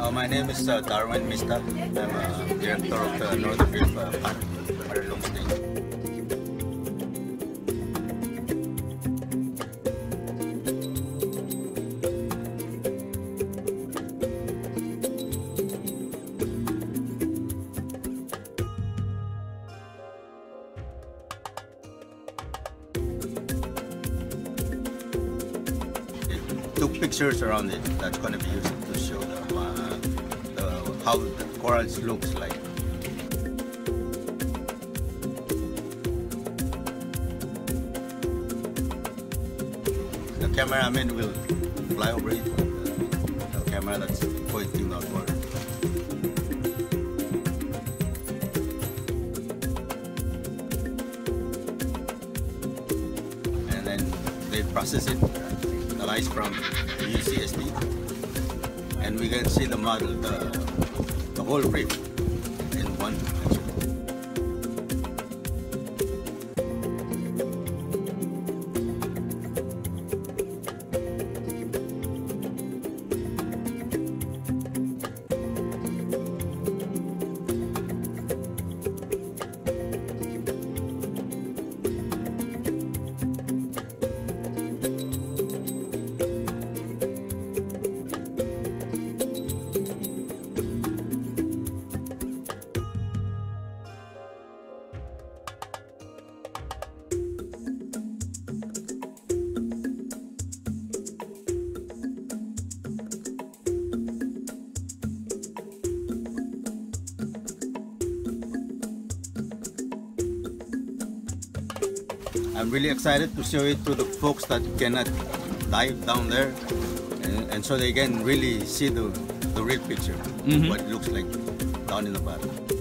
My name is Darwin Mista. I'm a director of the Northern Reef Paralong State. Took pictures around it. That's going to be used to show how the corals looks like. The cameraman will fly over it. The camera that's pointing outward. And then they process it. The ice from UCSD, and we can see the model, the whole reef in one picture. I'm really excited to show it to the folks that cannot dive down there, and so they can really see the real picture, what it looks like down in the bottom.